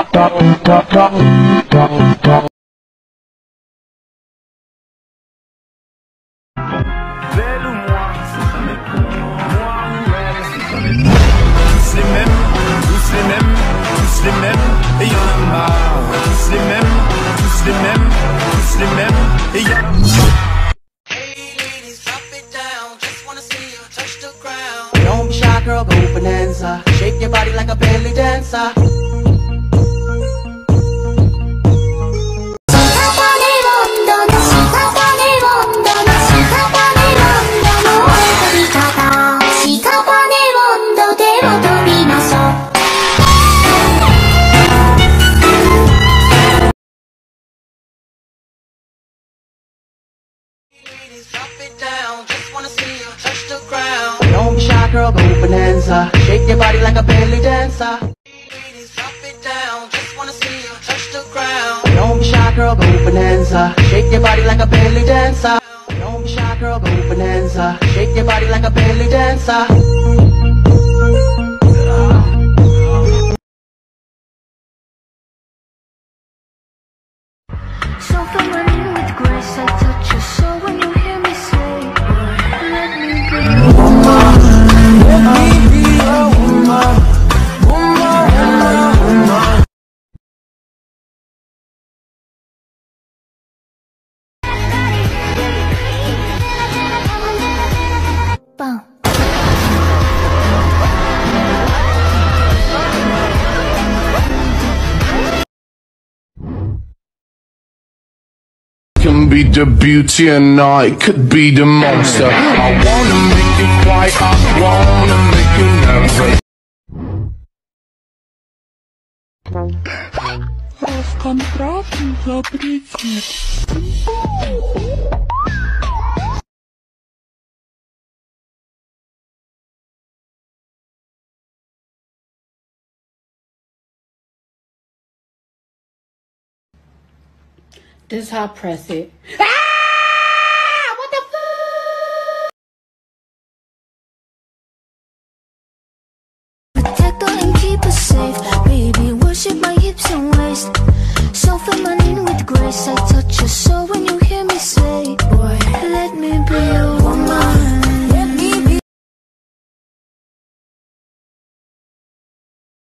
Belle ou moi, c'est jamais pour moi ou elle, c'est jamais pour tous les mêmes, tous les mêmes, tous les mêmes, et y'en a marre. Tous les mêmes, tous les mêmes, tous les mêmes, et y'en a marre. Hey ladies, drop it down, just wanna see you touch the ground. Don't be shy, girl, go bonanza. Shake your body like a belly dancer. Ladies, drop it down, just wanna see you touch the ground. Don't be shy, girl, go bonanza. Shake your body like a belly dancer. Ladies, drop it down, just wanna see you touch the ground. Don't be shy, girl, go bonanza. Shake your body like a belly dancer. Don't be shy, girl, go bonanza. Shake your body like a belly dancer. So familiar with grace, I touch your soul when you hear me say, let me be a woman, let me be a woman, woman, woman. Bum. Can be the beauty and I could be the monster. I wanna make you cry, I wanna make you nervous. В контракте запретит. This is how I press it.